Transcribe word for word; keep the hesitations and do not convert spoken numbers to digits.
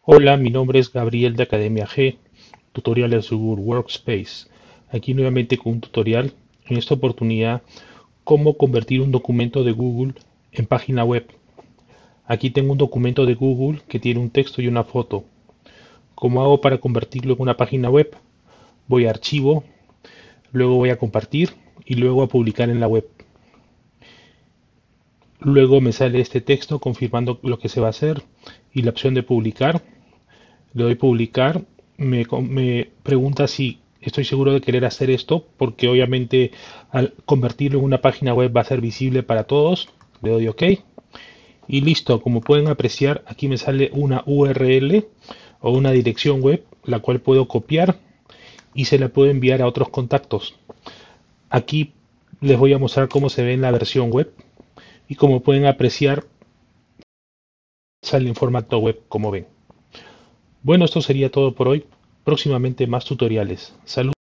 Hola, mi nombre es Gabriel de Academia G, tutoriales de Google Workspace. Aquí nuevamente con un tutorial, en esta oportunidad, cómo convertir un documento de Google en página web. Aquí tengo un documento de Google que tiene un texto y una foto. ¿Cómo hago para convertirlo en una página web? Voy a archivo, luego voy a compartir y luego a publicar en la web. Luego me sale este texto confirmando lo que se va a hacer y la opción de publicar. Le doy publicar, me, me pregunta si estoy seguro de querer hacer esto, porque obviamente al convertirlo en una página web va a ser visible para todos. Le doy OK y listo. Como pueden apreciar, aquí me sale una U R L o una dirección web, la cual puedo copiar y se la puedo enviar a otros contactos. Aquí les voy a mostrar cómo se ve en la versión web y como pueden apreciar, sale en formato web, como ven. Bueno, esto sería todo por hoy. Próximamente más tutoriales. Saludos.